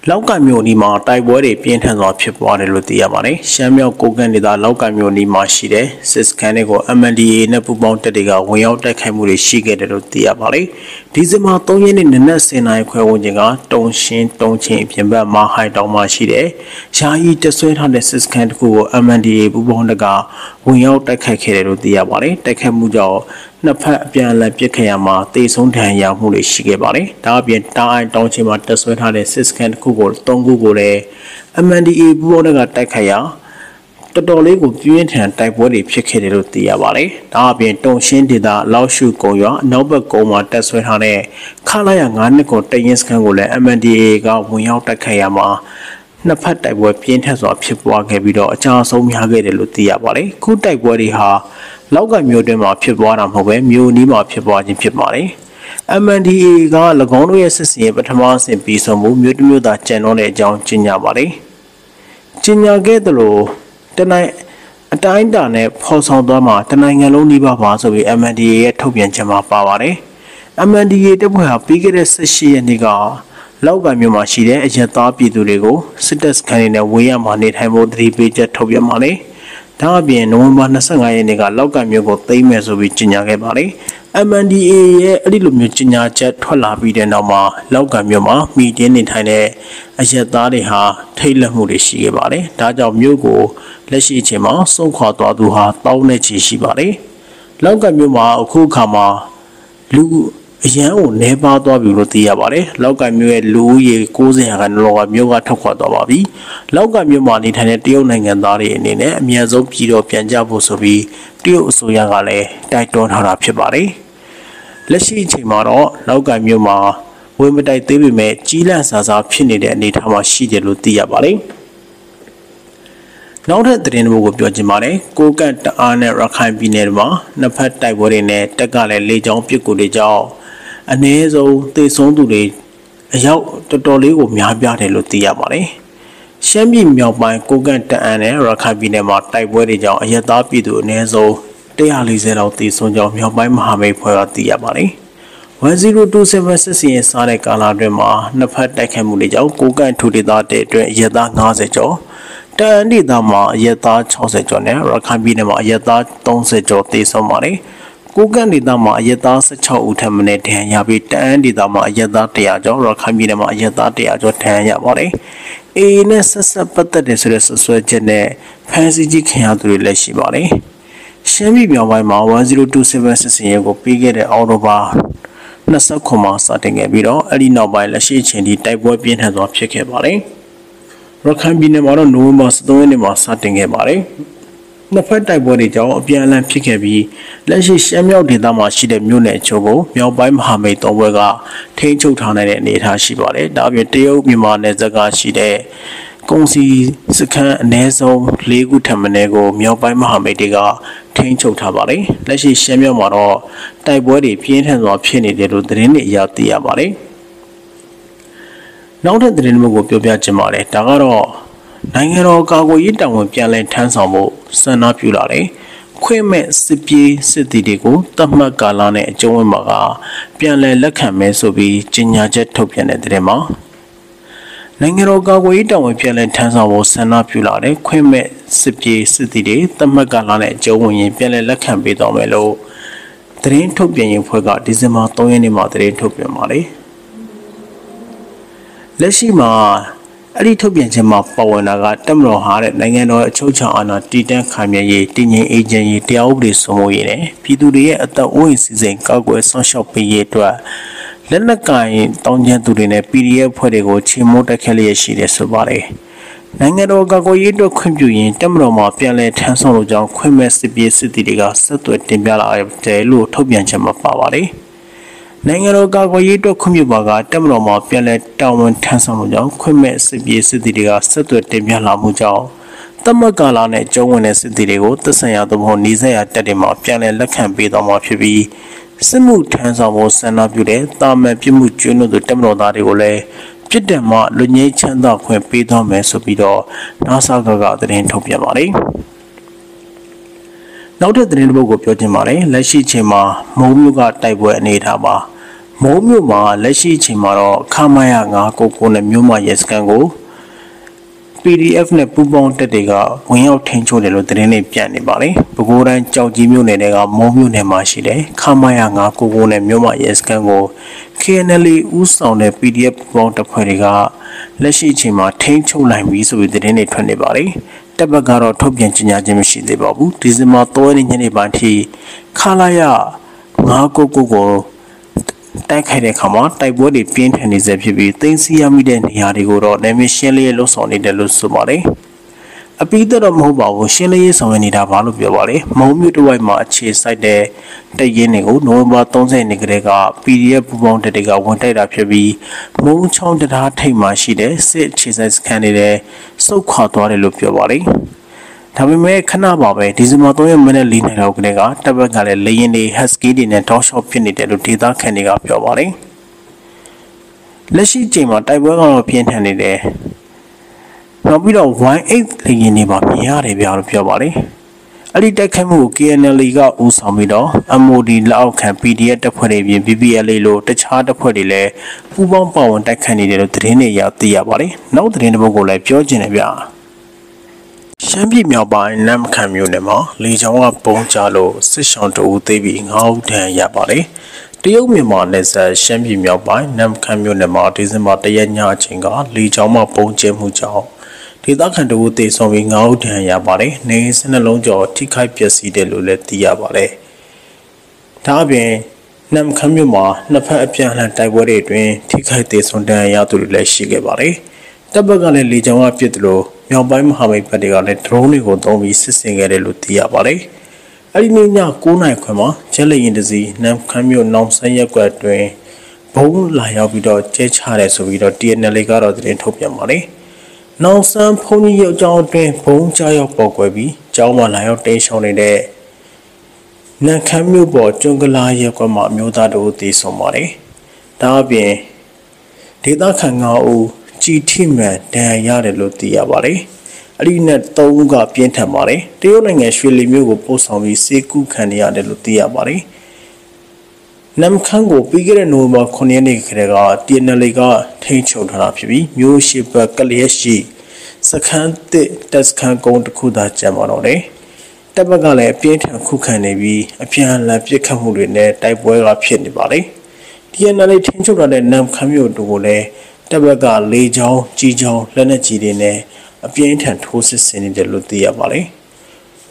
လောက်ကမျိုးနီမှာတိုက်ပွဲတွေပြင်းထန်စွာဖြစ်ပွားတယ်လို့သိရပါတယ်။ရှမ်းမြောက်ကိုကန့်ဒေသလောက်ကမျိုးနီမှာရှိတဲ့စစ်စခန်းတွေကို MNDAA နဲ့ပူးပေါင်းတပ်တွေကဝင်ရောက်တိုက်ခိုက်မှုတွေရှိခဲ့တယ်လို့သိရပါတယ်။ဒီဇင်ဘာ3ရက်နေ့နနက်10:00နာရီခွဲဝန်းကျင်ကတုံချင်းအပြင်ဘက်မဟိုင်တောင်မှာရှိတဲ့ယာယီတဆွဲထားတဲ့စစ်စခန်းတစ်ခုကို MNDAA ပူးပေါင်းတပ်ကဝင်ရောက်တိုက်ခိုက်ခဲ့တယ်လို့သိရပါတယ်။တိုက်ခိုက်မှုကြောင့်နှစ်ဖက်အပြန်အလှန်ပစ်ခတ်ရမှာတေဆုံးဒဏ်ရာမှုတွေရှိခဲ့ပါတယ်။ဒါအပြင်တာအိုင်တောင်ချင်းမှာတက်ဆွဲထားတဲ့စစ်စခန်းတစ်ခုကို3ခုကိုလည်း MNDAA ပူးပေါင်းတပ်ကတိုက်ခိုက်ရာတော်တော်လေးကိုပြင်းထန်တိုက်ပွဲတွေဖြစ်ခဲ့တယ်လို့သိရပါတယ်။ဒါအပြင်တုံရှင်းဒေသလောက်ရှုကုန်းရွာအနောက်ဘက်ကုန်းမှာတက်ဆွဲထားတဲ့ခလာရ9နှစ်ကိုတရင်စခန်းကိုလည်း MNDAA ကဝင်ရောက်တိုက်ခိုက်ရမှာနှစ်ဖက်တိုက်ပွဲပြင်းထန်စွာဖြစ်ပွားခဲ့ပြီးတော့အကြမ်းဆုံးများခဲ့တယ်လို့သိရပါတယ်။ခုတိုက်ပွဲတွေဟာလောက်ကမြို့တွင်းမှာဖြစ်ပွားတာမဟုတ်ပဲမြို့နီးမှာဖြစ်ပွားခြင်းဖြစ်ပါတယ်။ MNDAA က၎င်းတို့ရဲ့စစ်စင်ပထမအဆင့်ပြီးဆုံးမှုမြို့တစ်မြို့သားကျန်တော့တဲ့အကြောင်းကြေညာပါတယ်။ကြေညာခဲ့သလိုတနိုင်အတိုင်းအတာနဲ့ဖော်ဆောင်သွားမှာတနိုင်ငံလုံးနှိပါပါဆိုပြီး MNDAA ရဲ့ထုတ်ပြန်ချက်မှာပါပါတယ်။ MNDAA တပ်ဖွဲ့ဟာပြီးခဲ့တဲ့18ရက်နေ့ကလောက်ကမြို့မှာရှိတဲ့အရက်သားပြည်သူတွေကိုစစ်တပ်စခန်းတွေနဲ့ဝေးရမှာနေထိုင်ဖို့တတိပေးချက်ထုတ်ပြန်ပါတယ်။ဒါအပြင်နိုဝင်ဘာ25ရက်နေ့ကလောက်ကမြို့ကိုသိမ်းမယ်ဆိုပြီးကြေညာခဲ့ပါတယ်။ MNDAA ရဲ့အဲ့ဒီလိုမျိုးကြေညာချက်ထွက်လာပြီးတဲ့နောက်မှာလောက်ကမြို့မှာမီတင်းနေထိုင်တဲ့အရက်သားတွေဟာထိတ်လန့်မှုတွေရှိခဲ့ပါတယ်။ဒါကြောင့်မြို့ကိုလက်ရှိအချိန်မှာစုံခွာသွားသူဟာတောင်းနဲ့ချီရှိပါတယ်။လောက်ကမြို့မှာအခုအခါမှာလူအရန်ကိုနေပါသွားပြီလို့သိရပါတယ်။လောက်ကမြို့ရဲ့လူဦးရေ90ရာခိုင်နှုန်းလောက်ကမြို့ကထွက်ခွာသွားပါပြီ။လောက်ကမြို့မှာနေထိုင်တဲ့တရုတ်နိုင်ငံသားတွေအနေနဲ့အများဆုံးပြည်တော်ပြန်ကြဖို့ဆိုပြီးတရုတ်အစိုးရကလည်းတိုက်တွန်းထားတာဖြစ်ပါတယ်။လက်ရှိအချိန်မှာတော့လောက်ကမြို့မှာဝင်မတိုက်သေးပေမဲ့ကြီးလန့်စာစားဖြစ်နေတဲ့အနေအထားမှာရှိတယ်လို့သိရပါတယ်။နောက်ထပ်သတင်းတွေကိုပြောချင်ပါတယ်။ကိုကန့်တအားနဲ့ရခိုင်ပြည်နယ်မှာနှစ်ဖက်တိုက်ပွဲတွေနဲ့တက်ကလည်းလေကြောင်းပစ်ကူတွေကြောင့်အနည်းဆုံးသေဆုံးသူတွေအယောက်တော်တော်လေးကိုများပြားတယ်လို့သိရပါတယ်။ရှမ်းပြည်မြောက်ပိုင်းကိုကန့်တအားနဲ့ရခိုင်ပြည်နယ်မှာတိုက်ပွဲတွေကြောင့်အရက်သားပြည်သူအနည်းဆုံး140လောက်သေဆုံးကြောင်းမြောက်ပိုင်းမဟာမိတ်ဖွဲ့ကသိရပါတယ်။ 1027စစ်စီရင်စားတဲ့ကာလအတွင်းမှာနှစ်ဖက်တိုက်ခိုက်မှုတွေကြောင့်ကိုကန့်ထူဒေသတဲ့အတွက်အရက်သား90ကျော်တန်ဒေသမှာအရက်သား60ကျော်နဲ့ရခိုင်ပြည်နယ်မှာအရက်သား30ကျော်သေဆုံးပါတယ်။ကိုကန့်ဒေသမှာအရက်သား16ဦးထပ်မံဒဏ်ရာရပြီးတန်ဒေသမှာအရက်သား100ကျော်ရခိုင်ပြည်နယ်မှာအရက်သား100ကျော်ဒဏ်ရာရပါတယ်။ AA နဲ့ဆက်ပတ်သက်တယ်ဆိုတဲ့ဆွဆွဲချက်နဲ့ဖမ်းဆီးကြီးခံရသူတွေလည်းရှိပါတယ်။ရှမ်းပြည်မြောက်ပိုင်းမှာ1027စစ်စီရင်ကိုပြီးခဲ့တဲ့အောက်တိုဘာ29မှာစတင်ခဲ့ပြီးတော့အဲ့ဒီနောက်ပိုင်းလက်ရှိအချိန်ထိတိုက်ပွဲပြင်းထန်စွာဖြစ်ခဲ့ပါတယ်။ရခိုင်ပြည်နယ်မှာတော့နိုဝင်ဘာ13ရက်နေ့မှာစတင်ခဲ့ပါတယ်။နှစ်ဖက်တိုက်ပွဲတွေကြောင့်အပြန်အလှန်ဖြစ်ခဲ့ပြီးလက်ရှိရှမ်းမြောက်ဒေသမှာရှိတဲ့မြို့နယ်အချို့ကိုမြောက်ပိုင်းမဟာမိတ်သုံးဘက်ကထိန်းချုပ်ထားနိုင်တဲ့အနေအထားရှိပါတယ်။ဒါအပြင်တရုတ်မြန်မာနယ်စပ်ကရှိတဲ့ကုန်စည်စခန်းအနည်းဆုံး4ခုထပ်မံကိုမြောက်ပိုင်းမဟာမိတ်တွေကထိန်းချုပ်ထားပါတယ်။လက်ရှိရှမ်းမြောက်မှာတော့တိုက်ပွဲတွေပြင်းထန်စွာဖြစ်နေတယ်လို့သတင်းတွေအရသိရပါတယ်။နောက်ထပ်သတင်းတွေကိုပြောပြချင်ပါတယ်။ဒါကတော့နိုင်ငံတော်ကာကွယ်ရေးတာဝန်ပြန်လည်ထမ်းဆောင်ဖို့ဆန္ဒပြုလာတယ်။ခွင့်မဲ့စစ်ပြေးစစ်တီတွေကိုတတ်မှတ်ကာလနဲ့အကျုံးဝင်မှာကပြန်လည်လက်ခံမယ်ဆိုပြီးကြေညာချက်ထုတ်ပြန်တဲ့သတင်းမှာနိုင်ငံတော်ကာကွယ်ရေးတာဝန်ပြန်လည်ထမ်းဆောင်ဖို့ဆန္ဒပြုလာတယ်။ခွင့်မဲ့စစ်ပြေးစစ်တီတွေတတ်မှတ်ကာလနဲ့အကျုံးဝင်ရင်ပြန်လည်လက်ခံပေးသွားမယ်လို့သတင်းထုတ်ပြန်ရေးဖွဲ့ကဒီဇင်ဘာ3ရက်နေ့မှာသတင်းထုတ်ပြန်ပါတယ်။လက်ရှိမှာအဲ့ဒီထုတ်ပြန်ခြင်းမှာပါဝင်တာကတပ်မတော်ဟာတဲ့နိုင်ငံတော်အချုပ်အခြာအာဏာတည်တံ့ခိုင်မြဲရေးတည်ငြိမ်အေးချမ်းရေးတရားဥပဒေစိုးမိုးရေးနဲ့ပြည်သူတွေရဲ့အသက်အိုးအိမ်စီစဉ်ကောက်ွယ်ဆောင်းလျှောက်ပေးရေးအတွက်လက်နက်ကင်တောင်းကျမ်းသူတွေနဲ့ PDF ဖွဲ့တွေကိုချေမှုန်းတက်ခတ်လျက်ရှိတယ်ဆိုပါတယ်။နိုင်ငံတော်ကာကွယ်ရေးအတွက်ခွင့်ပြုရင်တပ်မတော်မှာပြန်လည်ထမ်းဆောင်လို့ကြောင်းခွင့်မဲ့စစ်ပြေးစစ်တီတွေကဆက်သွယ်တင်ပြလာတယ်လို့ထုတ်ပြန်ချက်မှာပါပါတယ်။နိုင်ငံတော်ကာကွယ်ရေးအတွက်ခွင့်ပြုပါကတပ်မတော်မှာပြန်လည်တာဝန်ထမ်းဆောင်လို့ကြောင်းခွင့်မဲ့စစ်ပြေးစစ်တီတွေကဆက်သွယ်တင်ပြလာမှုကြောင့်တမကာလာနဲ့ကျုံးဝင်တဲ့စစ်တီတွေကိုသက်ဆိုင်ရာသို့မဟုတ်နှီးစက်ရာတပ်တွေမှာပြန်လည်လက်ခံပေးသွားမှာဖြစ်ပြီးစစ်မှုထမ်းဆောင်ဖို့ဆန္ဒပြုတဲ့တာမန်ပြစ်မှုကျူးလွန်သူတပ်မတော်သားတွေကိုလည်းပြစ်ဒဏ်မှလွတ်ငြိမ်းချမ်းသာခွင့်ပေးသွားမယ်ဆိုပြီးတော့NASAကသတင်းထုတ်ပြန်ပါတယ်။နောက်ထပ်သတင်းတစ်ပုဒ်ကိုပြောချင်ပါတယ်။လက်ရှိချိန်မှာမုံမြို့ကတိုက်ပွဲအနေအထားပါမိုးမြို့မှာလက်ရှိအချိန်မှာတော့ခမာယာ999နဲ့မြို့မှာရဲစခန်းကို PDF နဲ့ပူးပေါင်းတပ်တွေကဝင်ရောက်ထိန်းချုပ်တယ်လို့သတင်းတွေပြန့်နေပါတယ်။ပဲခူးတိုင်းကြောက်ကြီးမြို့နယ်ကမိုးမြို့နယ်မှာရှိတဲ့ခမာယာ999နဲ့မြို့မှာရဲစခန်းကို KNL ဦးဆောင်တဲ့ PDF ပူးပေါင်းတပ်ဖွဲ့တွေကလက်ရှိအချိန်မှာထိန်းချုပ်နိုင်ပြီဆိုပြီးသတင်းတွေထွက်နေပါတယ်။တပ်ဘက်ကတော့ထုတ်ပြန်ကြေညာခြင်းမရှိသေးပါဘူး။ဒီဇင်ဘာ3ရက်နေ့ညနေပိုင်းထိခလာရ999ကိုတိုက်ခိုက်တဲ့အခါမှာတိုက်ပွဲတွေပြင်းထန်နေစေဖြစ်ပြီးသိမ်းဆည်းရမိတဲ့နေရာတွေကိုတော့နယ်မြေရှင်းလင်းရေးလှုပ်ဆောင်နေတယ်လို့ဆိုပါတယ်။အပိသက်တော့မဟုတ်ပါဘူးရှင်းလင်းရေးဆောင်ရွက်နေတာပါလို့ပြောပါတယ်။မုံမြို့တဝိုက်မှာအခြေစိုက်တဲ့တပ်ရင်းတွေကိုနိုဝင်ဘာ30ရက်နေ့ကတည်းက PDF ပူပေါင်းတပ်တွေကဝန်တိုက်တာဖြစ်ပြီးမုံချောင်းတရားထိပ်မှာရှိတဲ့စစ်အခြေစိုက်စခန်းတွေစုခွာသွားတယ်လို့ပြောပါတယ်။ဒါပေမဲ့ခဏပါပဲဒီဇင်ဘာ3ရက်မိနစ်4နာရီလောက်ကတည်းကတပ်ဘက်ကလည်းလေရင်တွေ Husky တွေနဲ့တောက်လျှောက်ဖြစ်နေတယ်လို့ဒေသခံတွေကပြောပါတယ်။လက်ရှိချိန်မှာတိုက်ပွဲကတော့ပြင်းထန်နေတယ်။နောက်ပြီးတော့ 1-8 လေရင်တွေပါမြင်ရတယ်ဗျာလို့ပြောပါတယ်။အဲ့ဒီတိုက်ခိုက်မှုကို KNL ကဦးဆောင်ပြီးတော့ MOD လက်အောက်ခံ PDF တပ်ဖွဲ့တွေပြင် BPLA လို့တခြားတပ်ဖွဲ့တွေလည်းပူးပေါင်းပါဝင်တိုက်ခိုက်နေတယ်လို့သတင်းတွေရသိရပါတယ်။နောက်သတင်းတစ်ပုဒ်ကိုလည်းပြောချင်တယ်ဗျာ။ရှမ်းပြည်မြောက်ပိုင်းနမ်ခမ်းမြို့နယ်မှာလေကြောင်းကပုံချလို့စစ်ဆောင်တအူးသိပြီး9ဦးထဏ်ရပါတယ်။တရုတ်မြန်မာနယ်စပ်ရှမ်းပြည်မြောက်ပိုင်းနမ်ခမ်းမြို့နယ်မှာဒီဇင်ဘာ1ရက်ညအချိန်ကလေကြောင်းမှပုံကျဲမှုကြောင့်ဒေသခံတအူးသိဆုံးပြီး9ဦးထဏ်ရပါတယ်။နေစနှလုံးကျော်ထိခိုက်ပျက်စီးတယ်လို့လည်းသိရပါတယ်။ဒါအပြင်နမ်ခမ်းမြို့မှာနှစ်ဖက်အပြန်အလှန်တိုက်ပွဲတွေအတွင်းထိခိုက်သေးဆုံးဒဏ်ရာရသူတွေလည်းရှိခဲ့ပါတယ်။တပ်ဘက်ကလည်းလေကြောင်းကပစ်တယ်လို့မြောက်ပိုင်းမဟာမိတ်ဘက်ကလည်း drone တွေကိုသုံးပြီးစစ်ဆင်ခဲ့တယ်လို့သိရပါတယ်။အဲဒီနေ့ည9:00နာရီခွဲမှာကျဲလေရင်တစီနမ်ခမ်းမြို့နောင်ဆန်းရက်ကွက်တွင်ဘုံလာရောက်ပြီးတော့ကျဲချတယ်ဆိုပြီးတော့ TNL ကတော့သတင်းထုတ်ပြန်ပါတယ်။နောင်ဆန်းဘုံကြီးရုပ်ကျောင်းအတွင်းဘုံကြားရောက်ပေါ်ကွယ်ပြီးကျောင်းမှာလာရောက်တင်းရှောင်းနေတဲ့နမ်ခမ်းမြို့ပေါ်ကျွန်းကလာရက်ကွက်မှာအမျိုးသားတို့တည်ဆုံပါတယ်။ဒါအပြင်ဒေသခံ9ဦးကြည်ထိမှန်ဒဏ်ရာရတယ်လို့သိရပါတယ်။အဲ့ဒီနဲ့3ဦးကပြင်းထန်ပါတယ်။တရုတ်နိုင်ငံရွှေလီမြို့ကိုပို့ဆောင်ပြီးစေကူခံရတယ်လို့သိရပါတယ်။နမ်ခမ်းကိုပြီးခဲ့တဲ့နိုဝင်ဘာ9ရက်နေ့ကတည်းက TNL ကထိန်းချုပ်ထားတာဖြစ်ပြီးမြို့ရှိဘက်ကလျက်ရှိစခန်းတက်စခန်းကုန်းတစ်ခုသာကျန်ပါတော့တယ်။တပ်ဘက်ကလည်းအပြင်းထန်ခုခံနေပြီးအပြန်အလှန်ပစ်ခတ်မှုတွေနဲ့တိုက်ပွဲကဖြစ်နေပါတယ်။ TNL ထိန်းချုပ်ထားတဲ့နမ်ခမ်းမြို့တို့ကိုလည်းတပ်ဘက်ကလေကြောင်းကြီးကြောင်းလက်နက်ကြီးတွေနဲ့အပြင်းထန်ထိုးစစ်ဆင်နေတယ်လို့သိရပါတယ်။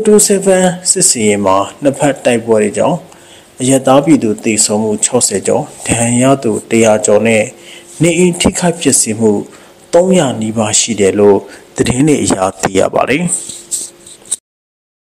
1027စစ်စင်ရေးမှာနှစ်ဖက်တိုက်ပွဲတွေကြောင့်အရသားပြည်သူသေဆုံးမှု60ကျော်ဒဏ်ရာသူ100ကျော်နဲ့နေအိမ်ထိခိုက်ပျက်စီးမှု300နီးပါးရှိတယ်လို့သတင်းတွေအရသိရပါတယ်။